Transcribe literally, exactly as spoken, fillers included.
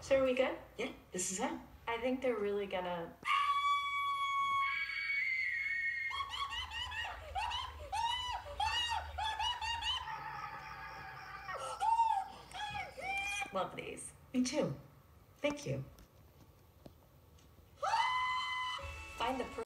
So are we good? Yeah, this is him. I think they're really gonna... love these. Me too. Thank you. Find the